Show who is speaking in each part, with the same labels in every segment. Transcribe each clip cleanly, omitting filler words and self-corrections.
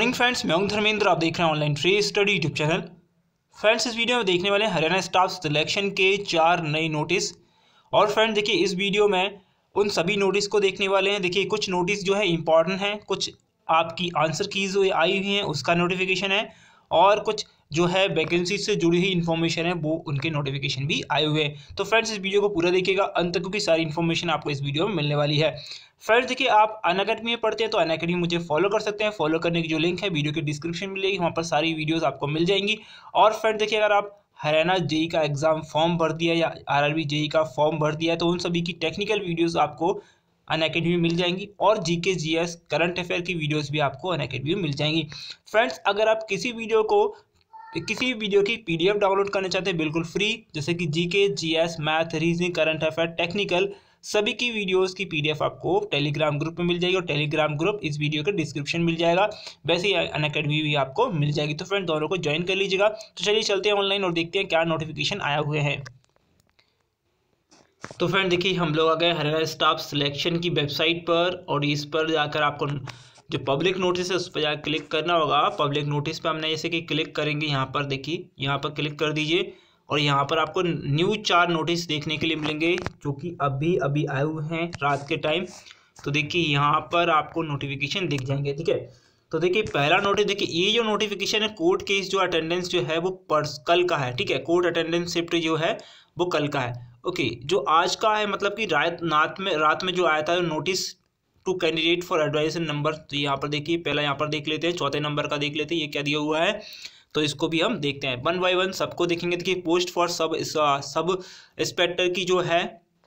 Speaker 1: Morning friends, मैं हूं धर्मेंद्र। आप देख रहे हैं ऑनलाइन ट्रे स्टडी यूट्यूब चैनल। फ्रेंड्स, इस वीडियो में देखने वाले हैं हरियाणा स्टाफ सिलेक्शन के 4 नए नोटिस। और फ्रेंड्स देखिए, इस वीडियो में उन सभी नोटिस को देखने वाले हैं। देखिए, कुछ नोटिस जो है इंपॉर्टेंट हैं, कुछ आपकी आंसर कीज आई हुई हैं उसका नोटिफिकेशन है, और कुछ जो है वैकेंसी से जुड़ी हुई इन्फॉर्मेशन है वो उनके नोटिफिकेशन भी आए हुए हैं। तो फ्रेंड्स, इस वीडियो को पूरा देखिएगा अंत तक, क्योंकि सारी इन्फॉर्मेशन आपको इस वीडियो में मिलने वाली है। फ्रेंड्स देखिए, आप अनअकैडमी में पढ़ते हैं तो अनअकैडमी मुझे फॉलो कर सकते हैं। फॉलो करने की जो लिंक है वीडियो के डिस्क्रिप्शन में मिलेगी, वहाँ पर सारी वीडियोस आपको मिल जाएंगी। और फ्रेंड्स देखिए, अगर आप हरियाणा जेई का एग्जाम फॉर्म भर दिया या आरआरबी जेई का फॉर्म भर दिया है तो उन सभी की टेक्निकल वीडियोस आपको अनअकैडमी में मिल जाएंगी, और जीके जीएस करंट अफेयर की वीडियोस भी आपको अनअकैडमी में मिल जाएंगी। फ्रेंड्स, अगर आप किसी वीडियो की पीडीएफ डाउनलोड करना चाहते हैं बिल्कुल फ्री, जैसे कि GK GS math reasoning current affair technical सभी की वीडियोस की पीडीएफ आपको टेलीग्राम ग्रुप में मिल जाएगी, और टेलीग्राम ग्रुप इस वीडियो के डिस्क्रिप्शन मिल जाएगा। वैसे ही अनअकैडमी भी आपको मिल जाएगी। तो फ्रेंड, दोनों को ज्वाइन कर लीजिएगा। तो चलिए चलते हैं ऑनलाइन और देखते हैं क्या नोटिफिकेशन आया हुए हैं। तो फ्रेंड देखिए, हम लोग आ गए हरियाणा स्टाफ सिलेक्शन की वेबसाइट पर, और इस पर जाकर आपको जो पब्लिक नोटिस है उस पर जाकर क्लिक करना होगा। पब्लिक नोटिस पे हमने जैसे कि क्लिक करेंगे, यहाँ पर देखिए, यहाँ पर क्लिक कर दीजिए, और यहाँ पर आपको न्यू 4 नोटिस देखने के लिए मिलेंगे, जो कि अभी अभी आए हुए हैं रात के टाइम। तो देखिए, यहाँ पर आपको नोटिफिकेशन दिख जाएंगे। ठीक है, तो देखिए पहला नोटिस, देखिए ये जो नोटिफिकेशन है, कोर्ट केस जो अटेंडेंस जो है वो कल का है। ठीक है, कोर्ट अटेंडेंस शिफ्ट जो है वो कल का है। ओके, जो आज का है मतलब कि रात में जो आया था notice to candidate for advisor number, तो यहाँ पर देखिए, पहला यहाँ पर देख लेते हैं, चौथे नंबर का देख लेते हैं ये क्या दिया हुआ है। तो इसको भी हम देखते हैं वन बाय वन, सबको देखेंगे। देखिए, पोस्ट फॉर सब इंस्पेक्टर की जो है,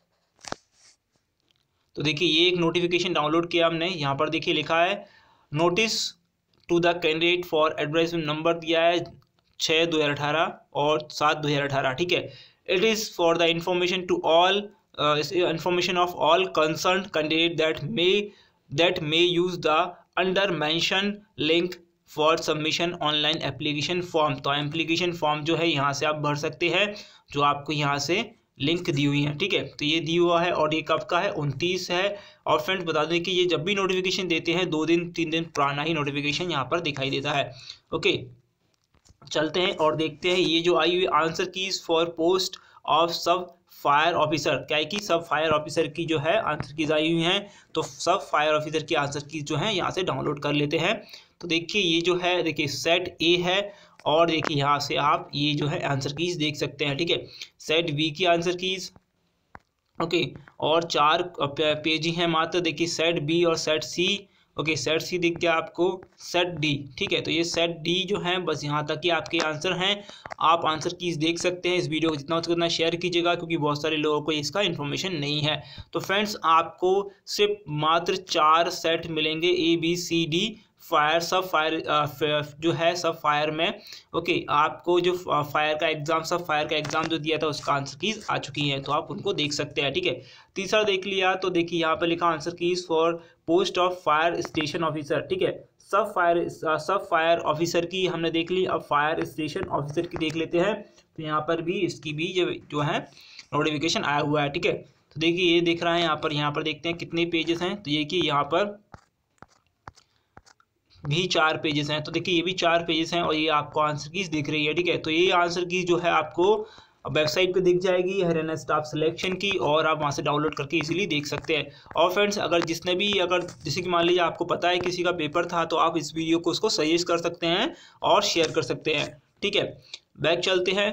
Speaker 1: तो देखिए ये एक नोटिफिकेशन डाउनलोड किया हमने। यहाँ पर देखिए लिखा है notice to the candidate for advisor number दिया है 6/2018 और 7/2018। ठीक है, it is for the information to all information of all concerned candidate that may use the under mentioned link for submission online application form। तो application form जो है यहाँ से आप भर सकते हैं, जो आपको यहाँ से लिंक दी हुई है। ठीक है, तो ये दी हुआ है, और ये कब का है, 29 है। और फ्रेंड्स बता दें कि ये जब भी नोटिफिकेशन देते हैं 2 दिन 3 दिन पुराना ही नोटिफिकेशन यहाँ पर दिखाई देता है। ओके, चलते हैं और देखते हैं ये जो आई हुई answer keys for post of sub fire officer, क्या है कि सब फायर ऑफिसर की जो है आंसर कीज आई हुई हैं। तो सब फायर ऑफिसर की आंसर कीज जो है यहाँ से डाउनलोड कर लेते हैं। तो देखिए ये जो है, देखिए सेट ए है, और देखिए यहाँ से आप ये जो है आंसर कीज देख सकते हैं। ठीक है, सेट बी की आंसर कीज, ओके, और 4 पेज ही हैं मात्र। देखिए सेट बी और set C, okay, set C दिख गया आपको, सेट डी। ठीक है, तो ये सेट डी जो है, बस यहाँ तक ही आपके आंसर हैं। आप आंसर कीज देख सकते हैं। इस वीडियो को जितना हो सके उतना शेयर कीजिएगा, क्योंकि बहुत सारे लोगों को इसका इन्फॉर्मेशन नहीं है। तो फ्रेंड्स, आपको सिर्फ मात्र 4 सेट मिलेंगे, A B C D fire, sub fire जो है सब फायर में। ओके, आपको जो फायर का एग्जाम, सब फायर का एग्जाम जो दिया था उसका आंसर कीज आ चुकी हैं, तो आप उनको देख सकते हैं। ठीक है, तीसरा देख लिया, तो देखिए यहाँ पर लिखा answer keys for post of fire station officer. ठीक है, सब फायर ऑफिसर की हमने देख ली, अब फायर स्टेशन ऑफिसर की देख लेते हैं। तो यहाँ पर भी इसकी भी जो है नोटिफिकेशन आया हुआ है। ठीक है, तो देखिए ये दिख रहा है यहाँ पर देखते हैं कितने पेजेस हैं। तो ये कि यहाँ पर भी 4 पेजेस हैं। तो देखिए ये भी 4 पेजेस हैं, और ये आपको आंसर कीज दिख रही है। ठीक है, तो ये आंसर कीज जो है आपको वेबसाइट पे दिख जाएगी हरियाणा स्टाफ सिलेक्शन की, और आप वहाँ से डाउनलोड करके इजीली देख सकते हैं। और फ्रेंड्स, अगर जैसे कि मान लीजिए आपको पता है किसी का पेपर था, तो आप इस वीडियो को उसको सजेस्ट कर सकते हैं और शेयर कर सकते हैं। ठीक है, बैक चलते हैं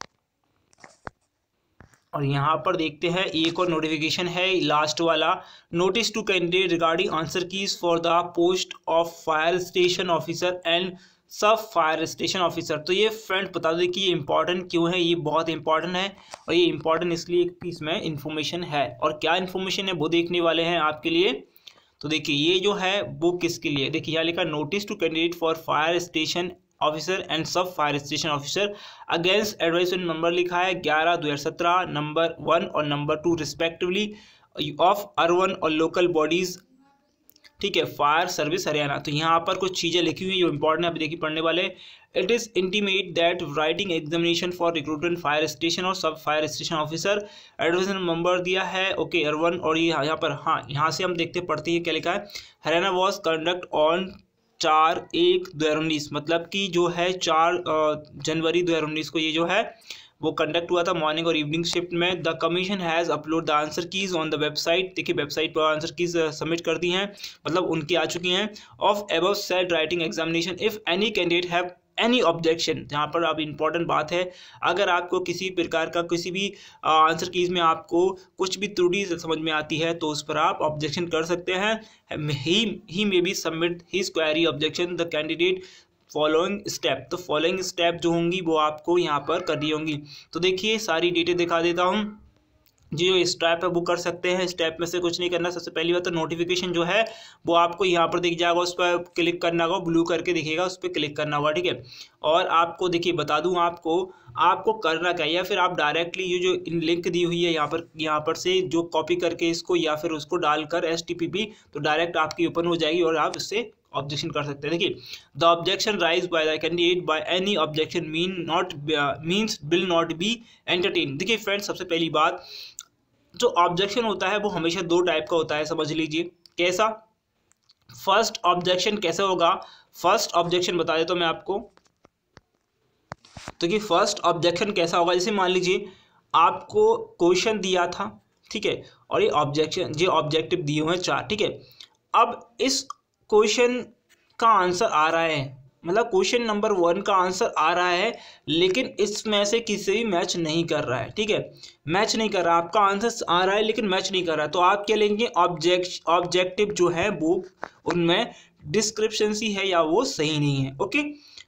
Speaker 1: और यहाँ पर देखते हैं एक और नोटिफिकेशन है, लास्ट वाला, notice to candidate regarding answer keys for the post of fire station officer and sub fire station officer. तो ये फ्रेंड बता दें कि ये इंपॉर्टेंट क्यों है, ये बहुत इंपॉर्टेंट है, और ये इंपॉर्टेंट इसलिए कि इसमें इन्फॉर्मेशन है, और क्या इन्फॉर्मेशन है वो देखने वाले हैं आपके लिए। तो देखिए ये जो है वो किसके लिए, देखिए यहाँ लिखा notice to candidate for fire station officer and sub fire station officer against advisory number लिखा है 11/2017, नंबर 1 और नंबर 2 रिस्पेक्टिवली ऑफ अर्बन और लोकल बॉडीज। ठीक है, फायर सर्विस हरियाणा। तो यहाँ पर कुछ चीज़ें लिखी हुई हैं जो इंपॉर्टेंट है, अभी देखिए पढ़ने वाले। It is intimate that writing examination for recruitment fire station और sub fire station officer advisory number दिया है, ओके, अर्बन, और ये यहाँ पर, हाँ, यहाँ से हम देखते पढ़ते हैं क्या लिखा है, हरियाणा वॉज कंडक्ट ऑन 4/1/2019, मतलब कि जो है 4 जनवरी 2019 को ये जो है वो कंडक्ट हुआ था मॉर्निंग और इवनिंग शिफ्ट में। The commission has upload the answer keys on the website, देखिए वेबसाइट पर आंसर कीज सबमिट कर दी हैं, मतलब उनकी आ चुकी हैं। Of above said writing examination if any candidate have any objection, जहाँ पर अब इंपॉर्टेंट बात है, अगर आपको किसी प्रकार का किसी भी आंसर कीज में आपको कुछ भी त्रुटि समझ में आती है तो उस पर आप ऑब्जेक्शन कर सकते हैं। He may be submit his query objection the candidate following step, तो फॉलोइंग स्टेप जो होंगी वो आपको यहाँ पर करनी होंगी। तो देखिए सारी डिटेल दिखा देता हूँ। जो स्टेप है वो कर सकते हैं, स्टेप में से कुछ नहीं करना। सबसे पहली बात तो नोटिफिकेशन जो है वो आपको यहाँ पर दिख जाएगा, उस पर क्लिक करना होगा, ब्लू करके दिखेगा, उस पर क्लिक करना होगा, ठीक है। और आपको देखिए बता दूँ आपको करना क्या है, या फिर आप डायरेक्टली ये जो लिंक दी हुई है यहाँ पर से जो कॉपी करके इसको या फिर उसको डालकर HTTP तो डायरेक्ट आपकी ओपन हो जाएगी और आप इससे ऑब्जेक्शन कर सकते हैं। देखिए the objection raise by the candidate by any objection means will not be entertain. देखिए फ्रेंड्स, सबसे पहली बात जो ऑब्जेक्शन होता है वो हमेशा 2 टाइप का होता है, समझ लीजिए। कैसा? फर्स्ट ऑब्जेक्शन कैसे होगा? फर्स्ट ऑब्जेक्शन बता देता हूं मैं आपको। तो कि फर्स्ट ऑब्जेक्शन कैसा होगा, जैसे मान लीजिए आपको क्वेश्चन दिया था, ठीक है, और ये ऑब्जेक्टिव दिए हुए हैं 4, ठीक है। अब इस क्वेश्चन का आंसर आ रहा है, मतलब क्वेश्चन नंबर 1 का आंसर आ रहा है, लेकिन इसमें से किसी भी मैच नहीं कर रहा है, ठीक है, मैच नहीं कर रहा, आपका आंसर आ रहा है लेकिन मैच नहीं कर रहा है, तो आप क्या लेंगे? ऑब्जेक्टिव जो है वो उनमें डिस्क्रिप्शंसी है या वो सही नहीं है, ओके।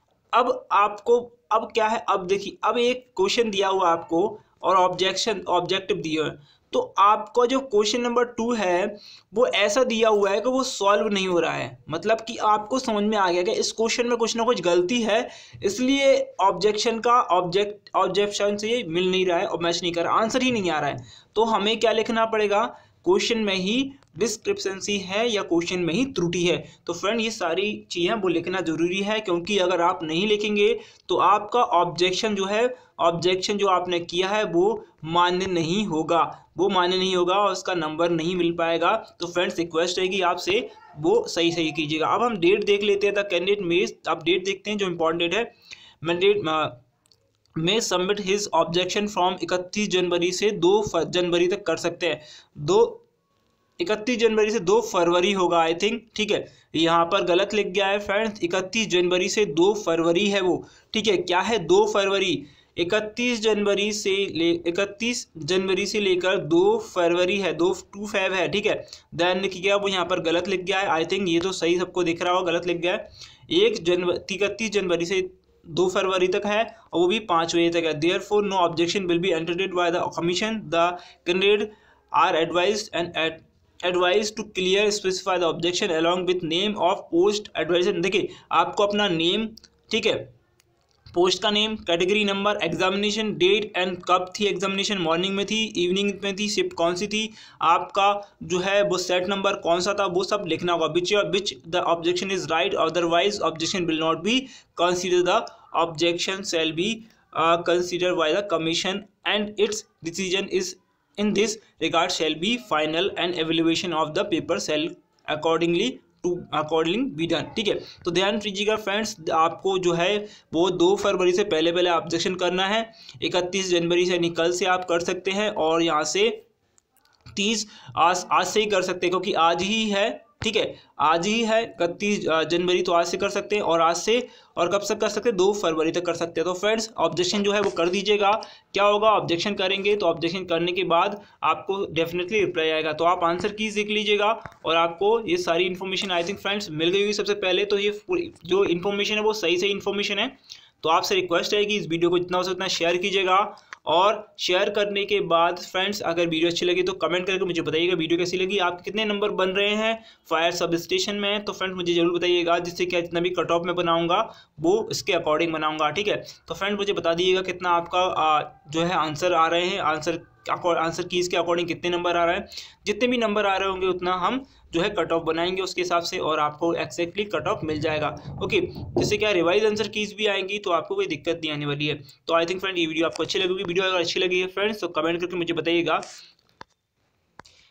Speaker 1: अब क्या है, अब देखिए अब एक क्वेश्चन दिया हुआ आपको और ऑब्जेक्टिव दिया है, तो आपका जो क्वेश्चन नंबर 2 है वो ऐसा दिया हुआ है कि वो सॉल्व नहीं हो रहा है, मतलब कि आपको समझ में आ गया कि इस क्वेश्चन में कुछ ना कुछ गलती है, इसलिए ऑब्जेक्शन से ये मिल नहीं रहा है और मैच नहीं कर रहा, आंसर ही नहीं आ रहा है। तो हमें क्या लिखना पड़ेगा? क्वेश्चन में ही डिस्क्रिप्शंसी है या क्वेश्चन में ही त्रुटि है। तो फ्रेंड ये सारी चीज़ें वो लिखना जरूरी है, क्योंकि अगर आप नहीं लिखेंगे तो आपका ऑब्जेक्शन जो आपने किया है वो मान्य नहीं होगा, और उसका नंबर नहीं मिल पाएगा। तो फ्रेंड्स रिक्वेस्ट रहेगी आपसे वो सही कीजिएगा। अब हम डेट देख लेते हैं, द कैंडिडेट में अब डेट देखते हैं जो इम्पोर्टेंट है। मैंडेट में सबमिट हिज ऑब्जेक्शन फ्रॉम 31 जनवरी से 2 जनवरी तक कर सकते हैं। 31 जनवरी से 2 फरवरी होगा आई थिंक, ठीक है, यहाँ पर गलत लिख गया है फ्रेंड्स, 31 जनवरी से 2 फरवरी है वो, ठीक है। क्या है? 2 फरवरी, 31 जनवरी से लेकर 2 फरवरी है, 2 फेब है, ठीक है। देन लिख गया वो यहाँ पर गलत लिख गया है आई थिंक, ये तो सही सबको दिख रहा होगा, गलत लिख गया है। 31 जनवरी से 2 फरवरी तक है और वो भी 5 बजे तक है। Therefore no objection will be entertained by the commission, the candidate are advise to clear specify the objection along with name of post advisor. देखिए आपको अपना नेम, ठीक है, पोस्ट का name, category number, examination date and कब थी examination, morning में थी, इवनिंग में थी, शिफ्ट कौन सी थी, आपका जो है वो सेट नंबर कौन सा था, वो सब लिखना होगा। Which the objection is right, otherwise objection will not be consider, the objection shall be consider by the commission and its decision is in this regard shall be final and evaluation of the paper shall accordingly be done, ठीक है। तो ध्यान दीजिएगा friends, आपको जो है वो 2 फरवरी से पहले ऑब्जेक्शन करना है। 31 जनवरी से कल से आप कर सकते हैं और यहाँ से 30 आज से ही कर सकते हैं, क्योंकि आज ही है, ठीक है, आज ही है 31 जनवरी, तो आज से कर सकते हैं, और आज से और कब तक कर सकते हैं? 2 फरवरी तक कर सकते हैं। तो फ्रेंड्स ऑब्जेक्शन जो है वो कर दीजिएगा। क्या होगा? ऑब्जेक्शन करेंगे तो ऑब्जेक्शन करने के बाद आपको डेफिनेटली रिप्लाई आएगा, तो आप आंसर कीज देख लीजिएगा और आपको ये सारी इन्फॉर्मेशन आई थिंक फ्रेंड्स मिल गई होगी। सबसे पहले तो ये जो इन्फॉर्मेशन है वो सही इन्फॉर्मेशन है, तो आपसे रिक्वेस्ट है कि इस वीडियो को जितना हो सकता है शेयर कीजिएगा, और शेयर करने के बाद फ्रेंड्स अगर वीडियो अच्छी लगी तो कमेंट करके मुझे बताइएगा वीडियो कैसी लगी, आपके कितने नंबर बन रहे हैं फायर सब स्टेशन में, तो फ्रेंड्स मुझे जरूर बताइएगा, जिससे क्या जितना भी कट ऑफ में बनाऊंगा वो इसके अकॉर्डिंग बनाऊंगा, ठीक है। तो फ्रेंड्स मुझे बता दीजिएगा कितना आपका जो है आंसर आ रहे हैं, आंसर कीज के अकॉर्डिंग कितने नंबर आ रहे हैं। जितने भी नंबर आ रहे होंगे उतना हम जो है कट ऑफ बनाएंगे उसके हिसाब से, और आपको एक्जैक्टली कट ऑफ मिल जाएगा, ओके। जिससे क्या रिवाइज आंसर कीज भी आएंगी तो आपको कोई दिक्कत नहीं आने वाली है। तो आई थिंक फ्रेंड ये वीडियो आपको अच्छी लगेगी। वीडियो अगर अच्छी लगी है फ्रेंड्स तो कमेंट करके मुझे बताइएगा।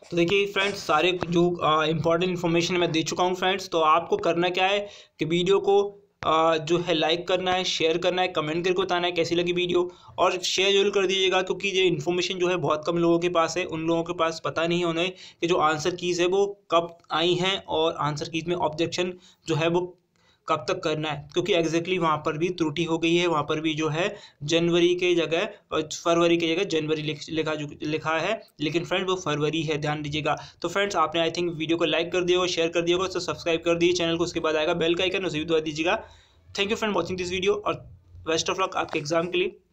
Speaker 1: तो देखिए फ्रेंड्स, सारे जो इंपॉर्टेंट इन्फॉर्मेशन मैं दे चुका हूँ फ्रेंड्स। तो आपको करना क्या है कि वीडियो को जो है लाइक करना है, शेयर करना है, कमेंट करके बताना है कैसी लगी वीडियो, और शेयर जरूर कर दीजिएगा, क्योंकि ये इन्फॉर्मेशन जो है बहुत कम लोगों के पास है। उन लोगों के पास पता नहीं है उन्हें कि जो आंसर कीज़ है वो कब आई हैं, और आंसर कीज़ में ऑब्जेक्शन जो है वो कब तक करना है, क्योंकि एग्जैक्टली वहाँ पर भी त्रुटि हो गई है। वहाँ पर भी जो है जनवरी के जगह और फरवरी की जगह जनवरी लिखा है, लेकिन फ्रेंड्स वो फरवरी है, ध्यान दीजिएगा। तो फ्रेंड्स, आपने आई थिंक वीडियो को लाइक कर दिया होगा, शेयर कर दिया होगा, तो सब्सक्राइब कर दीजिए चैनल को। उसके बाद आएगा बेल का आइकन, उसे भी दबा दीजिएगा। Thank you friend watching this video, और बेस्ट ऑफ लक आपके एग्जाम के लिए।